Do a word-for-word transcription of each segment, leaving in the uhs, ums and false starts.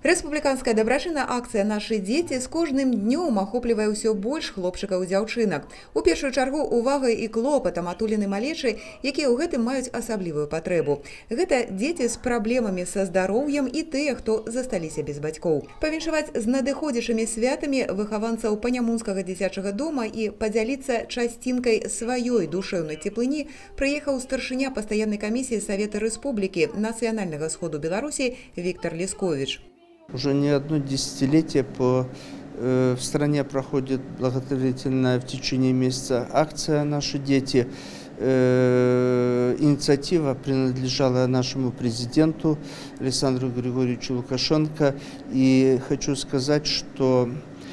Рэспубліканская дабрачынная акцыя «Нашы дзеці» з кожным днём ахоплівае ўсё больш хлопчыкаў і дзяўчынак. У першую чаргу увагай і клопатам атулены малечы, якія ў гэтым маюць асаблівую патрэбу. Гэта дзеці з праблемамі са здароўем і тыя, хто засталіся без бацькоў. Павіншаваць з надыходзячымі святамі выхаванцаў Панямунскага дзіцячага дома і падзяліцца часцінкай сваёй душэўнай цеплыні прыехаў старшыня пастаяннай камісіі Савета Рэспублікі Нацыянальнага сходу Беларусі Виктор Лескович. Уже не одно десятилетие по, э, в стране проходит благотворительная в течение месяца акция «Наши дети». Э, инициатива принадлежала нашему президенту Александру Григорьевичу Лукашенко. И хочу сказать, что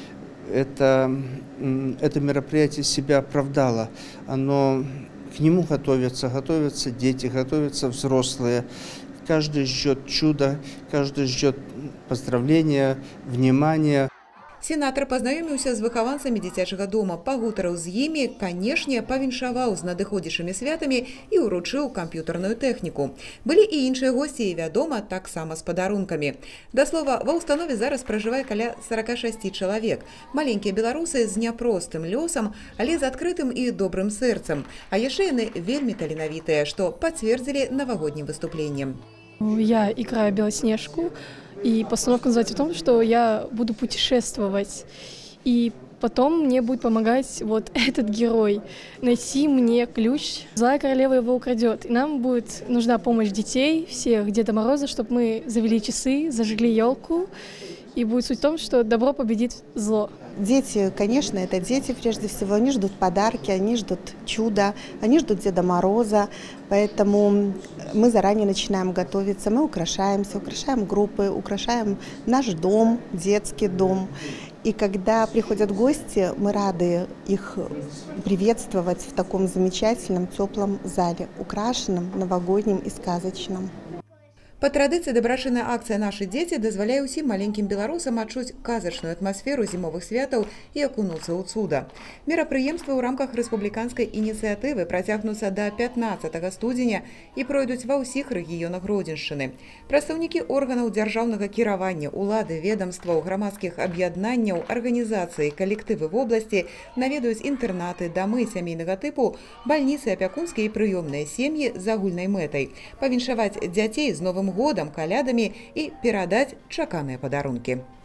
это, это мероприятие себя оправдало. Оно, к нему готовятся, готовятся дети, готовятся взрослые. Каждый ждет чуда, каждый ждет поздравления, внимания. Сенатор пазнаёміўся з выхаванцамі дзіцячага дома, пагутарыў з імі, канешне, павіншаваў з надыходзячымі святамі і ўручыў камп'ютарную тэхніку. Былі і іншыя госці, і, вядома, таксама з падарункамі. Да слова, ва ўстанове зараз пражывае каля сорока шасці чалавек. Маленькія беларусы з няпростым лёсам, але з адкрытым і добрым сэрцам. А яшчэ яны вельмі таленавітыя, што пацвердзілі навагоднім выступленнем. Я играю Белоснежку, и постановка называется в том, что я буду путешествовать, и потом мне будет помогать вот этот герой найти мне ключ. Злая королева его украдет, и нам будет нужна помощь детей, всех Деда Мороза, чтобы мы завели часы, зажгли елку, и будет суть в том, что добро победит зло. Дети, конечно, это дети прежде всего, они ждут подарки, они ждут чуда, они ждут Деда Мороза, поэтому мы заранее начинаем готовиться, мы украшаемся, украшаем группы, украшаем наш дом, детский дом. И когда приходят гости, мы рады их приветствовать в таком замечательном, теплом зале, украшенном, новогодним и сказочном. Па традыцыі дабрачынная акцыя «Нашы дзеці» дазваляе ўсім маленькім беларусам адчуць казачную атмасферу зімовых святаў і акунуцца ў цуда. Мерапрыемствы ў рамках рэспубліканскай ініцыятывы працягнуцца да пятнаццатага студзеня і пройдуць ва ўсіх рэгіёнах Гродзеншчыны. Прадстаўнікі органаў дзяржаўнага кіравання, улады, ведамстваў, грамадскіх аб'яднанняў, арганізацый, калектывы вобласці наведаюць інтэрнаты, дамы сямейнага тыпу, бальніцы, апякунскія і прыёмныя сем'і з агульнай мэтай. Павіншаваць дзяцей з новым годам, калядамі і перадаць чаканыя падарункі.